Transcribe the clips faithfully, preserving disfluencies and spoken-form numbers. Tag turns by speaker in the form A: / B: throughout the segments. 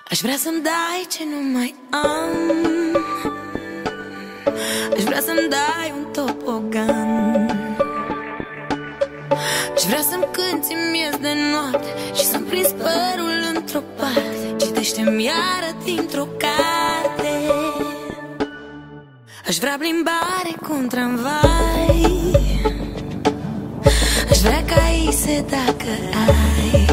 A: Aș vrea să-mi dai ce nu mai am. Aș vrea să-mi dai un topogan. Aș vrea să-mi cânti miez de noapte și să-mi prins părul într-o parte. Citește-mi iară dintr-o carte. Aș vrea plimbare cu un tramvai. Aș vrea caise dacă ai.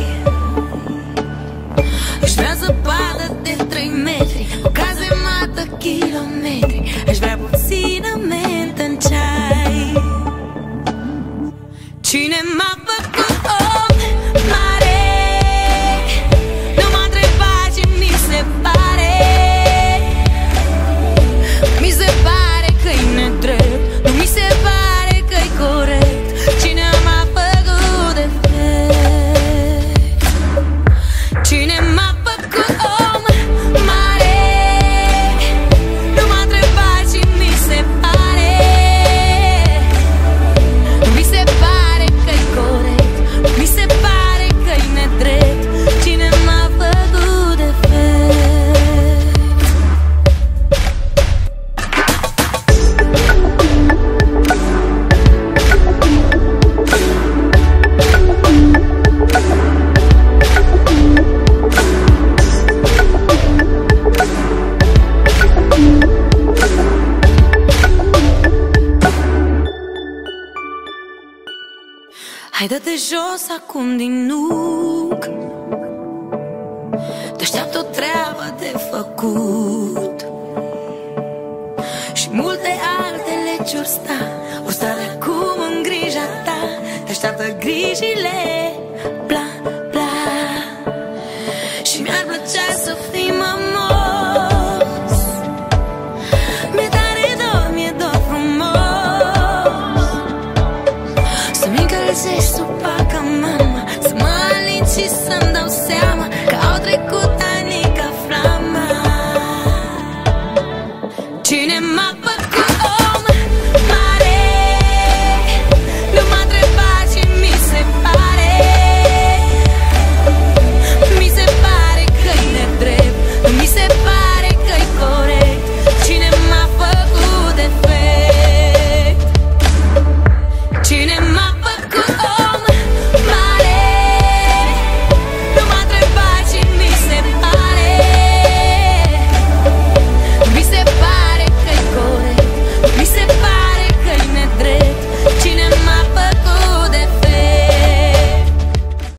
A: Aș vrea zăpadă de trei metri, o cazemată kilometri. Aș vrea puțină mentă în ceai. Cine m-a făcut om mare? Nu m-a întrebat ce mi se pare. Mi se pare că-i nedrept, nu mi se pare că-i corect. Cine m-a făcut defect? Cine m-a făcut om mare? Nu m-a întrebat ce mi se pare. Nu mi se pare că-i corect, nu mi se pare că-i nedrept. Cine m-a făcut defect? Hai, dă-te jos acum din nuc. Te-așteaptă o treabă de făcut și multe altele ce-or sta, or sta de acum în grija ta. Te-așteaptă grijile